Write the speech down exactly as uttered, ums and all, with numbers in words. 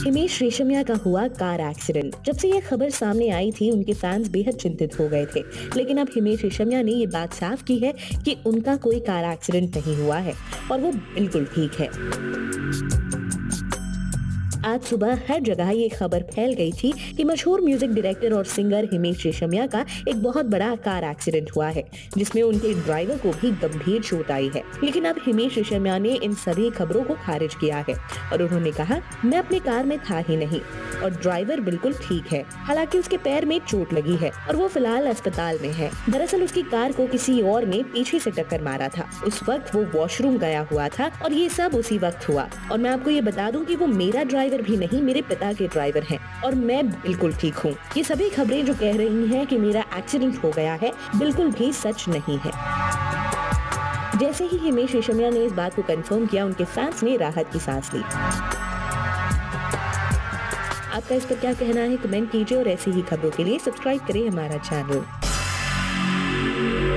हिमेश रेशमिया का हुआ car accident. जब से ये खबर सामने आई थी उनके फैंस बेहद चिंतित हो गए थे, लेकिन अब हिमेश रेशमिया ने ये बात साफ की है कि उनका कोई कार एक्सीडेंट नहीं हुआ है और वो बिल्कुल ठीक है। आज सुबह हर जगह ये खबर फैल गई थी कि मशहूर म्यूजिक डायरेक्टर और सिंगर हिमेश रेशमिया का एक बहुत बड़ा कार एक्सीडेंट हुआ है, जिसमें उनके ड्राइवर को भी गंभीर चोट आई है। लेकिन अब हिमेश रेशमिया ने इन सभी खबरों को खारिज किया है और उन्होंने कहा, मैं अपनी कार में था ही नहीं और ड्राइवर बिल्कुल ठीक है। हालांकि उसके पैर में चोट लगी है और वो फिलहाल अस्पताल में है। दरअसल उसकी कार को किसी और ने पीछे से टक्कर मारा था। उस वक्त वो वॉशरूम गया हुआ था और ये सब उसी वक्त हुआ। और मैं आपको ये बता दूं कि वो मेरा ड्राइवर भी नहीं, मेरे पिता के ड्राइवर हैं और मैं बिल्कुल ठीक हूँ। ये सभी खबरें जो कह रही हैं कि मेरा एक्सीडेंट हो गया है, बिल्कुल भी सच नहीं है। जैसे ही हिमेश रेशमिया ने इस बात को कंफर्म किया, उनके फैंस ने राहत की सांस ली। आपका इस पर क्या कहना है, कमेंट कीजिए और ऐसी ही खबरों के लिए सब्सक्राइब करें हमारा चैनल।